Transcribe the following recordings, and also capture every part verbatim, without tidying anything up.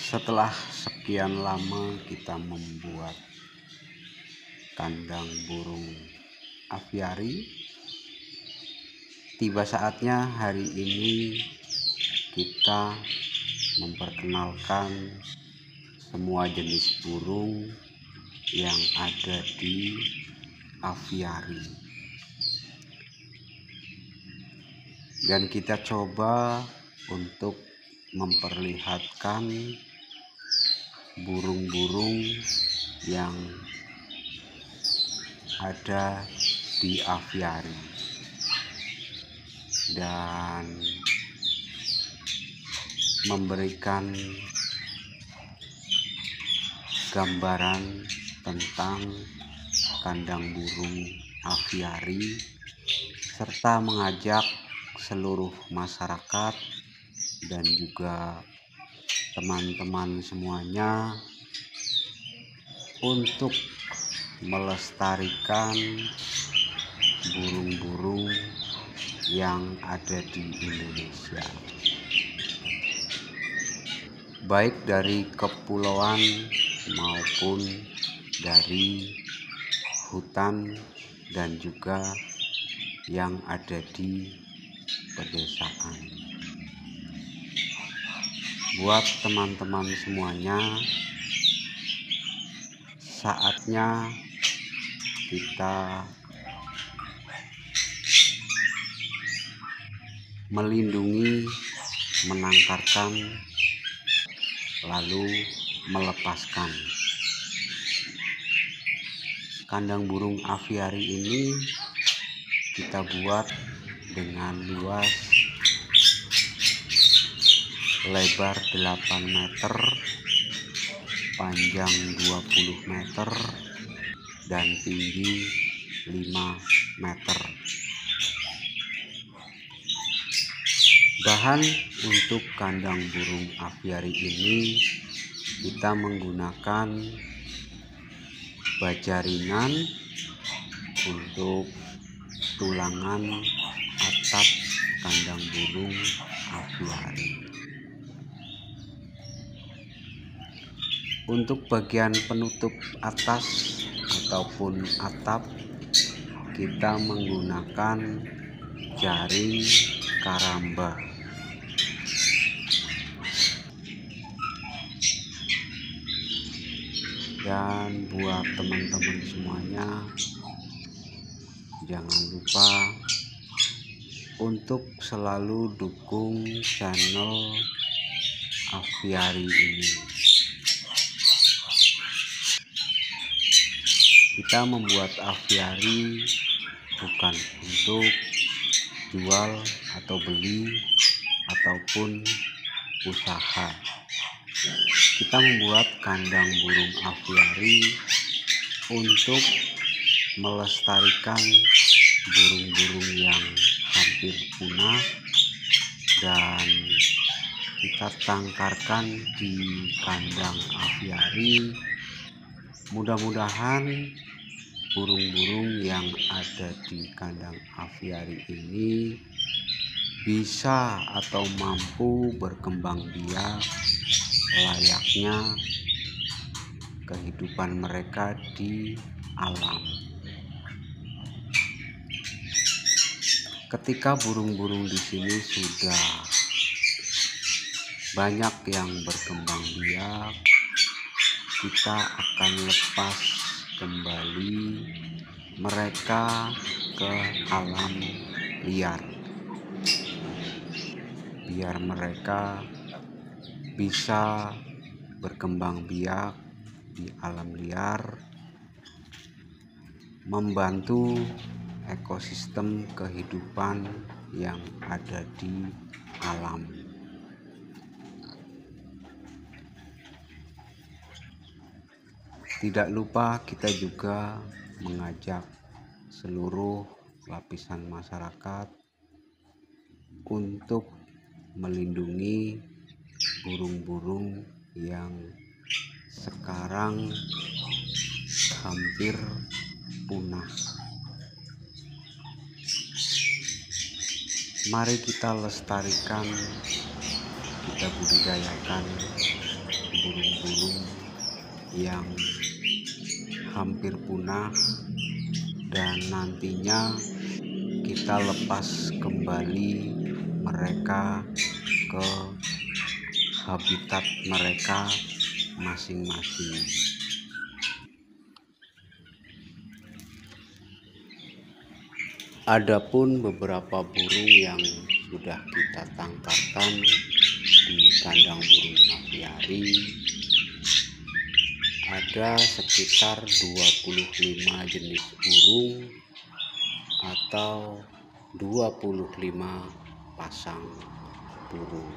Setelah sekian lama kita membuat kandang burung aviari, tiba saatnya hari ini kita memperkenalkan semua jenis burung yang ada di aviari. Dan kita coba untuk memperlihatkan burung-burung yang ada di aviari dan memberikan gambaran tentang kandang burung aviari serta mengajak seluruh masyarakat dan juga teman-teman semuanya untuk melestarikan burung-burung yang ada di Indonesia, baik dari kepulauan maupun dari hutan dan juga yang ada di pedesaan. Buat teman-teman semuanya, saatnya kita melindungi, menangkarkan, lalu melepaskan. Kandang burung aviari ini kita buat dengan luas lebar delapan meter, panjang dua puluh meter, dan tinggi lima meter. Bahan untuk kandang burung aviari ini kita menggunakan baja ringan untuk tulangan atap kandang burung aviari. Untuk bagian penutup atas ataupun atap kita menggunakan jaring karamba. Dan buat teman-teman semuanya, jangan lupa untuk selalu dukung channel aviari ini. Kita membuat aviari bukan untuk jual atau beli ataupun usaha. Kita membuat kandang burung aviari untuk melestarikan burung-burung yang hampir punah dan kita tangkarkan di kandang aviari. Mudah-mudahan burung-burung yang ada di kandang aviari ini bisa atau mampu berkembang biak layaknya kehidupan mereka di alam. Ketika burung-burung di sini sudah banyak yang berkembang biak, kita akan lepas kembali mereka ke alam liar, biar mereka bisa berkembang biak di alam liar, membantu ekosistem kehidupan yang ada di alam. Tidak lupa kita juga mengajak seluruh lapisan masyarakat untuk melindungi burung-burung yang sekarang hampir punah. Mari kita lestarikan kita budidayakan burung-burung yang hampir punah, dan nantinya kita lepas kembali mereka ke habitat mereka masing-masing. Adapun beberapa burung yang sudah kita tangkarkan di kandang burung aviari, ada sekitar dua puluh lima jenis burung atau dua puluh lima pasang burung.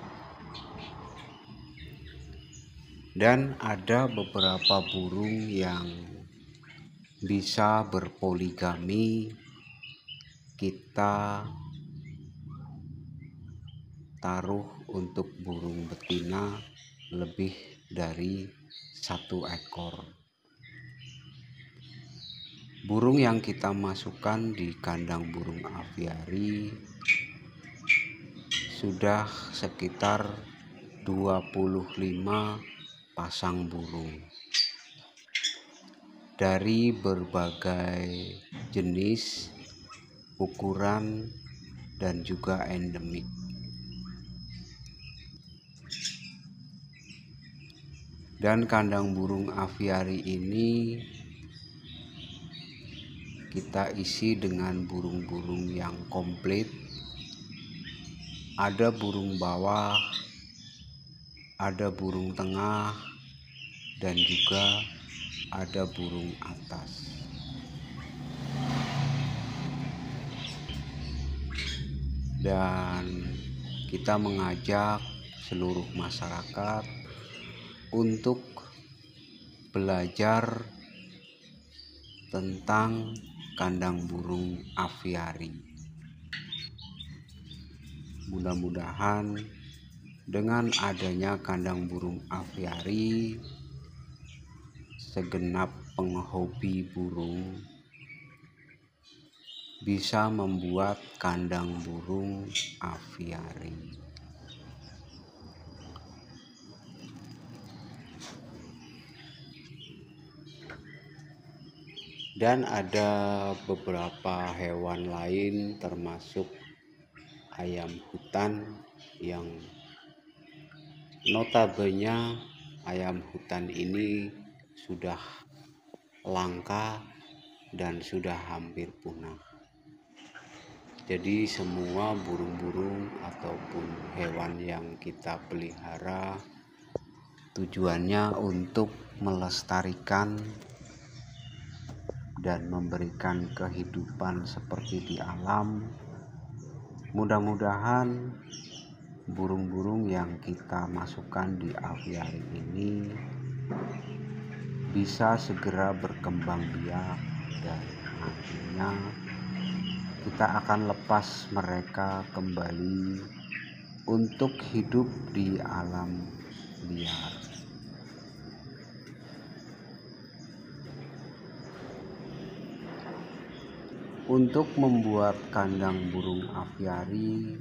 Dan ada beberapa burung yang bisa berpoligami, kita taruh untuk burung betina lebih dari satu ekor. Burung yang kita masukkan di kandang burung aviari sudah sekitar dua puluh lima pasang burung dari berbagai jenis, ukuran, dan juga endemik. Dan kandang burung aviari ini kita isi dengan burung-burung yang komplit. Ada burung bawah, ada burung tengah, dan juga ada burung atas. Dan kita mengajak seluruh masyarakat untuk belajar tentang kandang burung aviari. Mudah-mudahan dengan adanya kandang burung aviari, segenap penghobi burung bisa membuat kandang burung aviari. Dan ada beberapa hewan lain termasuk ayam hutan yang notabene ayam hutan ini sudah langka dan sudah hampir punah. Jadi semua burung-burung ataupun hewan yang kita pelihara tujuannya untuk melestarikan dan memberikan kehidupan seperti di alam. Mudah-mudahan burung-burung yang kita masukkan di aviari ini bisa segera berkembang biak, dan nantinya kita akan lepas mereka kembali untuk hidup di alam liar. Untuk membuat kandang burung aviari,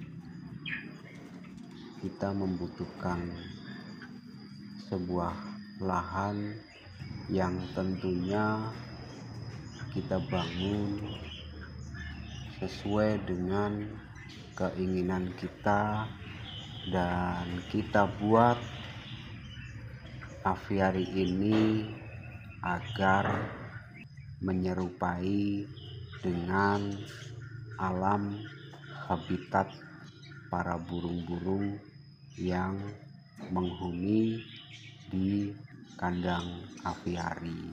kita membutuhkan sebuah lahan yang tentunya kita bangun sesuai dengan keinginan kita, dan kita buat aviari ini agar menyerupai dengan alam habitat para burung-burung yang menghuni di kandang aviari.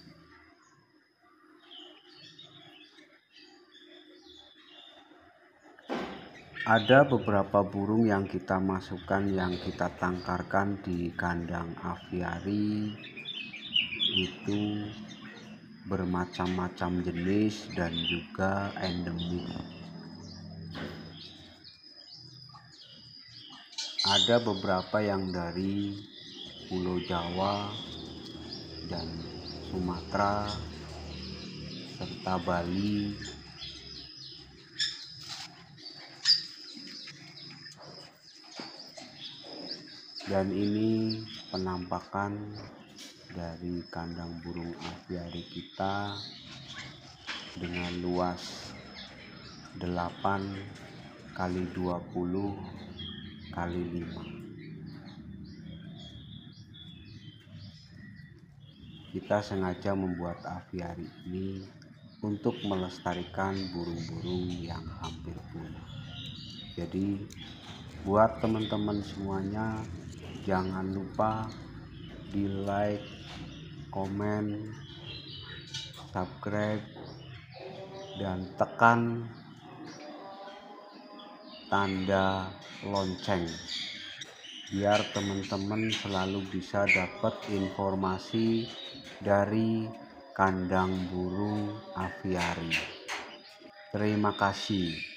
Ada beberapa burung yang kita masukkan, yang kita tangkarkan di kandang aviari itu bermacam-macam jenis dan juga endemik. Ada beberapa yang dari Pulau Jawa dan Sumatera serta Bali. Dan ini penampakan dari kandang burung aviari kita dengan luas delapan kali dua puluh kali lima. Kita sengaja membuat aviari ini untuk melestarikan burung-burung yang hampir punah. Jadi buat teman-teman semuanya, jangan lupa di like, komen, subscribe, dan tekan tanda lonceng biar teman-teman selalu bisa dapat informasi dari kandang burung aviari. Terima kasih.